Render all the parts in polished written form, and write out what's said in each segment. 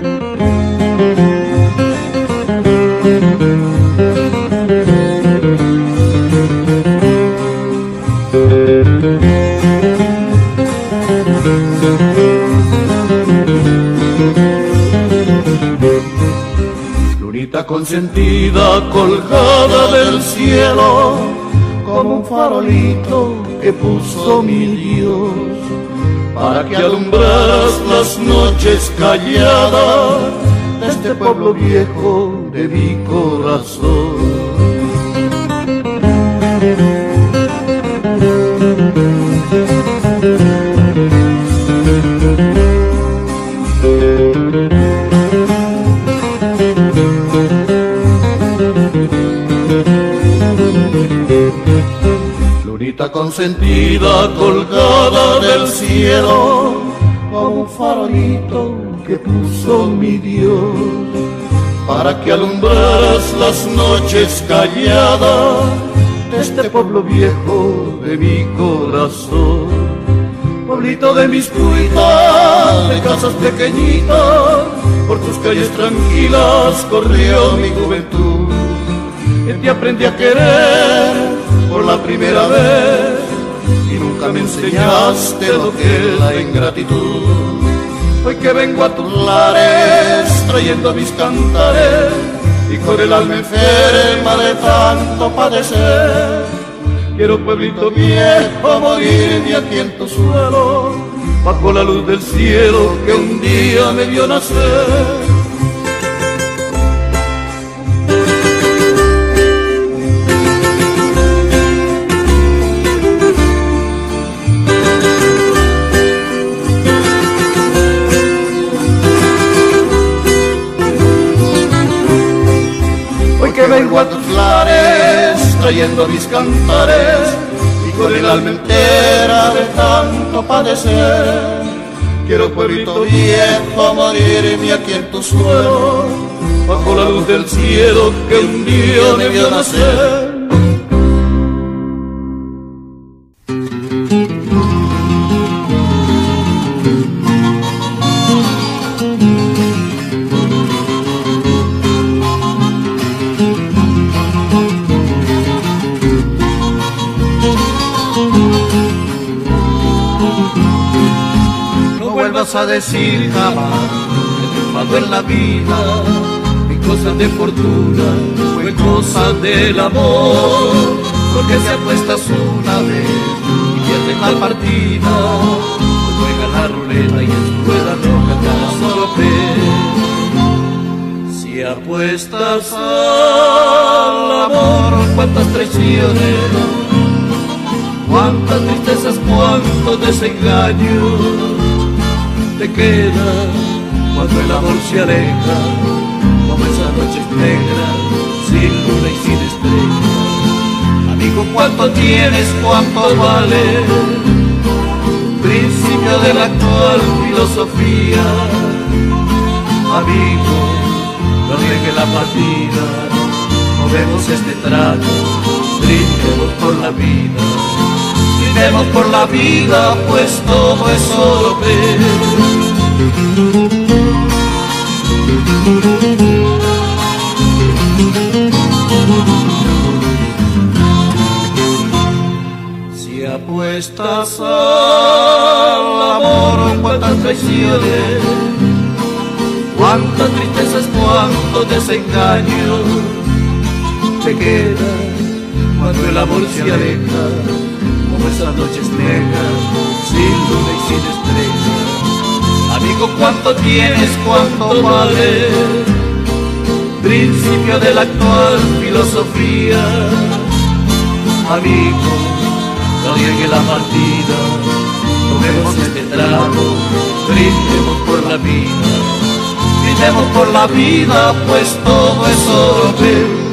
Lunita consentida colgada del cielo, como un farolito que puso mi Dios, para que alumbraras las noches calladas de este pueblo viejo de mi corazón. Lunita consentida colgada del cielo, como un farolito que puso mi Dios, para que alumbraras las noches calladas de este pueblo viejo de mi corazón. Pueblito de mis cuitas, de casas pequeñitas, por tus calles tranquilas corrió mi juventud. En ti aprendí a querer por la primera vez y nunca me enseñaste lo que es la ingratitud. Hoy que vengo a tus lares trayendo mis cantares y con el alma enferma de tanto padecer, quiero pueblito viejo morirme aquí en tu suelo, bajo la luz del cielo que un día me vio nacer. Que vengo a tus lares trayendo mis cantares y con el alma entera de tanto padecer, quiero pueblito viejo morirme aquí en tu suelo, bajo la luz del cielo que un día me vio nacer. A decir jamás que he triunfado en la vida en cosas de fortuna o en cosas del amor, porque si apuestas una vez y pierdes la partida, pues juega la ruleta y en su rueda roja cada solo Si apuestas al amor, cuántas traiciones, cuántas tristezas, cuántos desengaños te queda cuando el amor se aleja, como esas noches negras, sin luna y sin estrella. Amigo, ¿cuánto tienes? ¿Cuánto vale? Principio de la actual filosofía. Amigo, no riegue la partida, movemos este trago, brindemos por la vida. Brindemos por la vida, pues todo es solo ver. Si apuestas al amor, cuántas traiciones, cuántas tristezas, cuántos desengaños te quedan cuando el amor se aleja, como esas noches negras, sin luna y sin estrella. Amigo, ¿cuánto tienes? ¿Cuánto vale? Principio de la actual filosofía. Amigo, no llegue la partida, tomemos este trago, brindemos por la vida. Brindemos por la vida, pues todo es solo ver.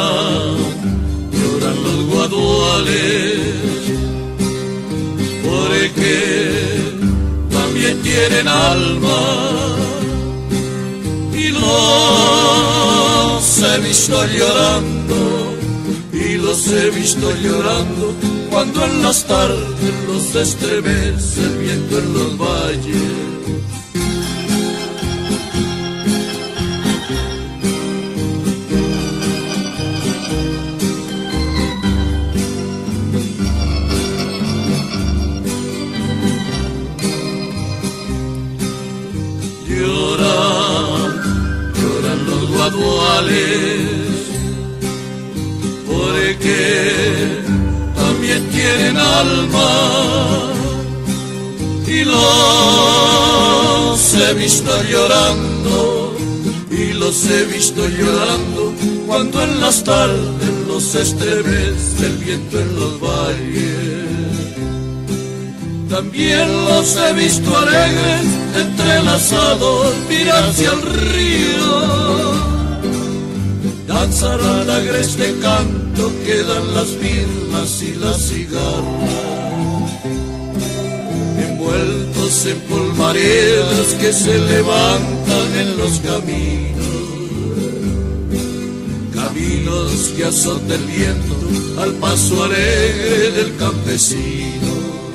Lloran los guaduales por porque también tienen alma y los he visto llorando, y los he visto llorando cuando en las tardes los estremece el viento en los valles. Lloran los guaduales, porque también tienen alma, y los he visto llorando, y los he visto llorando cuando en las tardes los estremece el viento en los valles. También los he visto alegres, entrelazados, mirar hacia el río, danzar al agreste canto que dan las birlas y las cigarras, envueltos en polvaredas que se levantan en los caminos que azota el viento al paso alegre del campesino.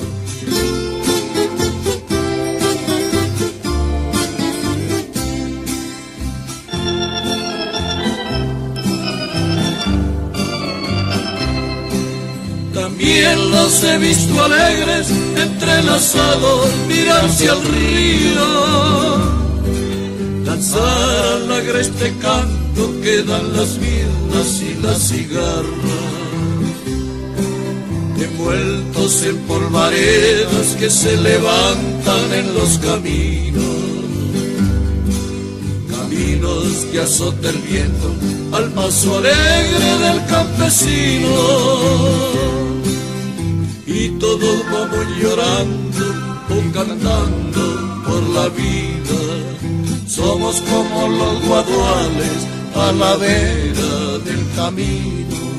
También los he visto alegres, entrelazados, mirar hacia el río, danzar al agreste canto que dan las birlas y las cigarras, envueltos en polvaredas que se levantan en los caminos que azota el viento al paso alegre del campesino. Y todos vamos llorando o cantando por la vida, somos como los guaduales a la vera del camino.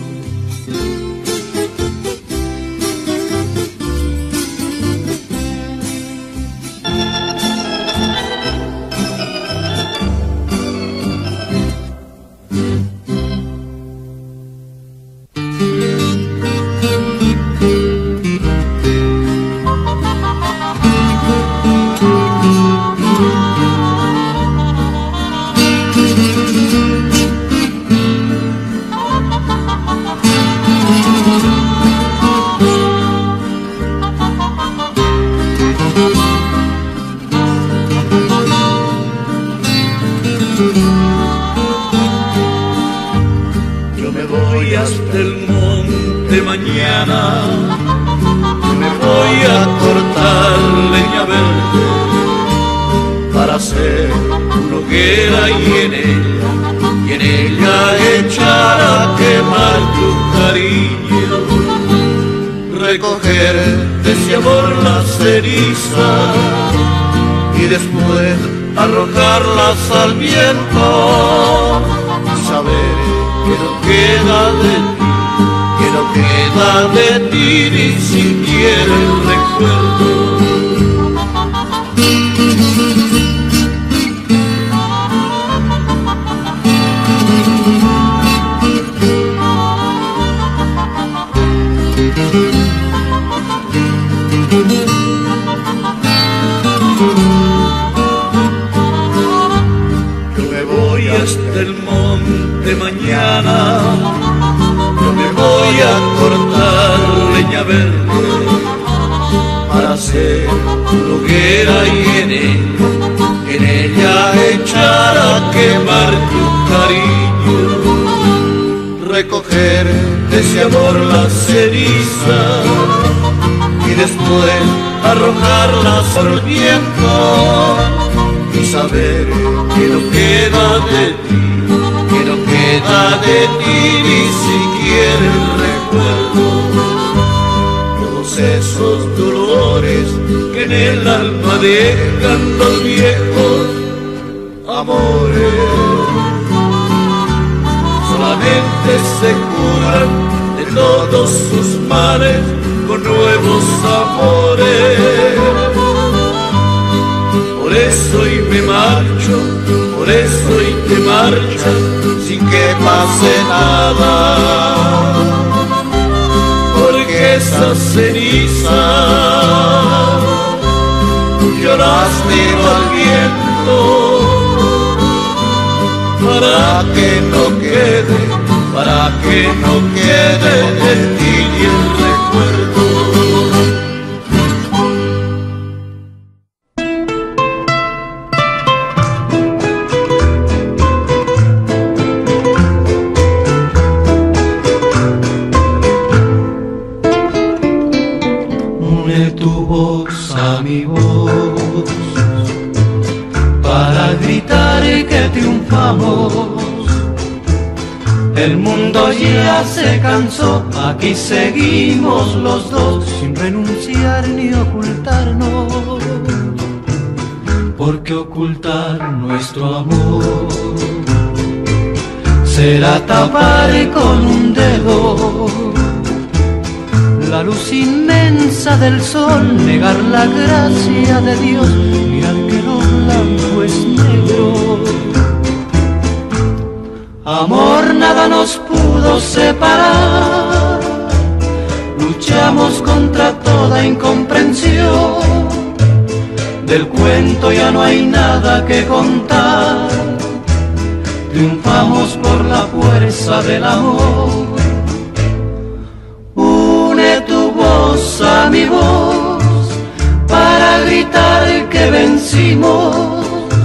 Hasta el monte mañana, me voy a cortar leña verde para hacer una hoguera y en ella echar a quemar tu cariño, recoger de ese amor la ceniza y después arrojarlas al viento y saber que no queda de ti ni siquiera el recuerdo. Yo me voy hasta el monte mañana, yo me voy a cortar leña verde para hacer una hoguera y en ella echar a quemar tu cariño, recoger de ese amor la ceniza y después arrojarlas al viento y saber que no queda de ti, que no queda de ti ni siquiera el recuerdo. Todos esos dolores que en el alma dejan los viejos amores solamente se curan de todos sus males con nuevos amores. por eso y te marchas sin que pase nada, porque esas cenizas lloraste al viento, para que no quede en ti ni el recuerdo. Une tu voz a mi voz para gritar que triunfamos. El mundo ya se cansó, aquí seguimos los dos, sin renunciar ni ocultarnos, porque ocultar nuestro amor será tapar con un dedo la luz inmensa del sol, negar la gracia de Dios, mirar que lo blanco es negro. Amor, nada nos pudo separar, luchamos contra toda incomprensión, del cuento ya no hay nada que contar, triunfamos por la fuerza del amor. Une tu voz a mi voz para gritar que vencimos.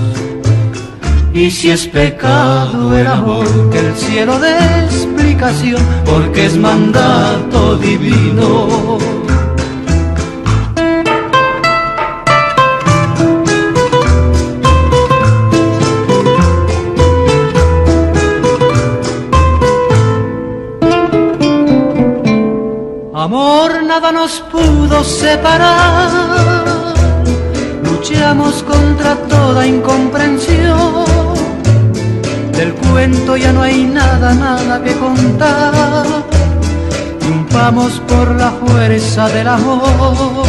Y si es pecado el amor, que el cielo dé explicación, porque es mandato divino. Amor, nada nos pudo separar, luchamos contra toda incomprensión, del cuento ya no hay nada, nada que contar, triunfamos por la fuerza del amor.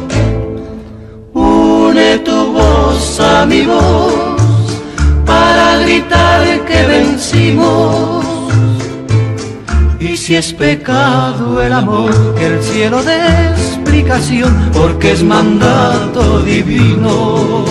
Une tu voz a mi voz para gritar que vencimos. Y si es pecado el amor, que el cielo dé explicación, porque es mandato divino.